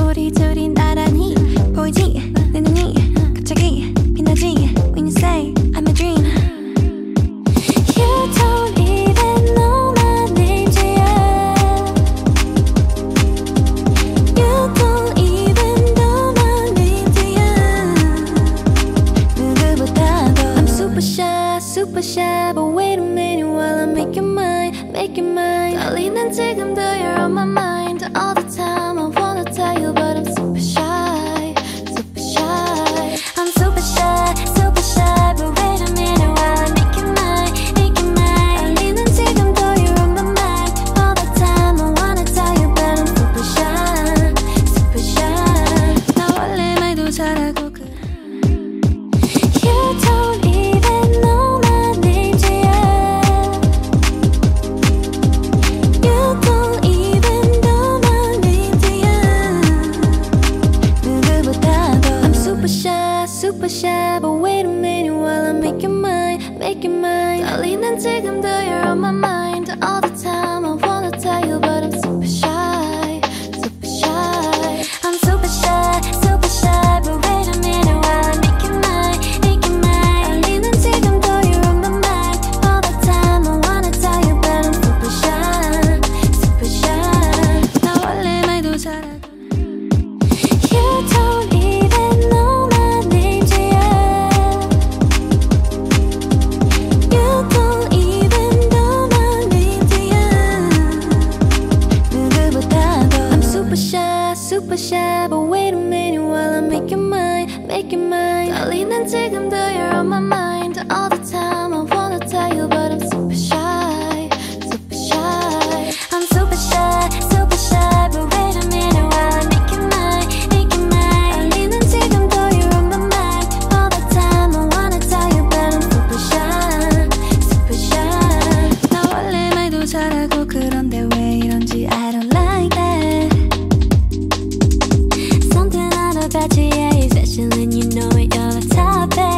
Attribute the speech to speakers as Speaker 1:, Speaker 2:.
Speaker 1: 우리 둘이 나란히 보이지 내 눈이 갑자기 빛나지 When you say I'm a dream You don't even know my name yet You don't even know my name yet 누구보다도 I'm super shy But wait a minute while I make you mine 떨리는 지금도 you're on my mind all the time I wanna tell you but I'm super shy I'm super shy But wait a minute while I make you mine 떨리는 지금도 you're on my mind all the time I wanna tell you but I'm super shy 나 원래 말도 잘하고 그래 You don't even know my name yet You don't even know my name yet 누구보다도 I'm super shy But wait a minute while I make you mine 떨리는 지금도 you're on my mind all the time I wanna tell you but I'm super shy I'm super shy But wait a minute while I make you mine 떨리는 지금도 you're on my mind all the time I wanna tell you but I'm super shy 나 원래 말도 잘하고 You don't even know my name yet You don't even know my name yet 누구보다도 I'm super shy But wait a minute while I make you mine 떨리는 지금도 you're on my mind all the time